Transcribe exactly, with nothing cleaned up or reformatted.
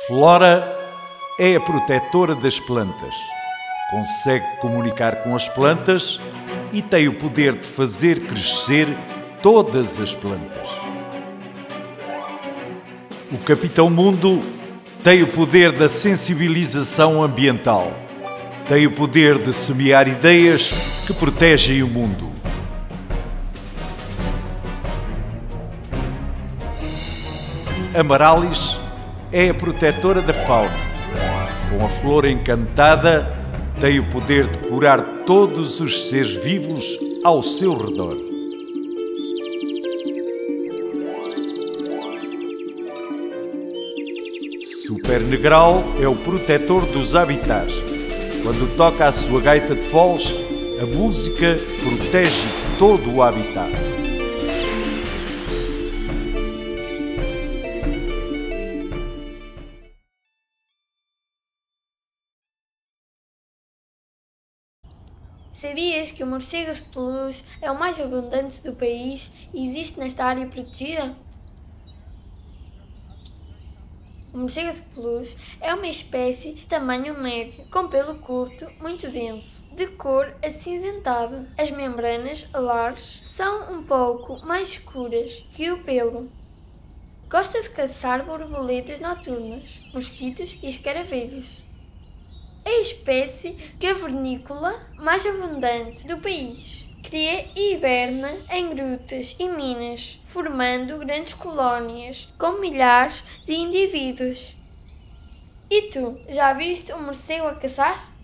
Flora é a protetora das plantas. Consegue comunicar com as plantas e tem o poder de fazer crescer todas as plantas. O Capitão Mundo tem o poder da sensibilização ambiental. Tem o poder de semear ideias que protegem o mundo. Amarallis é a protetora da fauna. Com a flor encantada, tem o poder de curar todos os seres vivos ao seu redor. Super Negral é o protetor dos habitats. Quando toca a sua gaita de foles, a música protege todo o habitat. Sabias que o morcego de pelús é o mais abundante do país e existe nesta área protegida? O morcego de pelús é uma espécie de tamanho médio, com pelo curto, muito denso, de cor acinzentada. As membranas alares são um pouco mais escuras que o pelo. Gosta de caçar borboletas noturnas, mosquitos e escaravelhos. É a espécie cavernícola mais abundante do país. Cria e hiberna em grutas e minas, formando grandes colónias com milhares de indivíduos. E tu, já viste um morcego a caçar?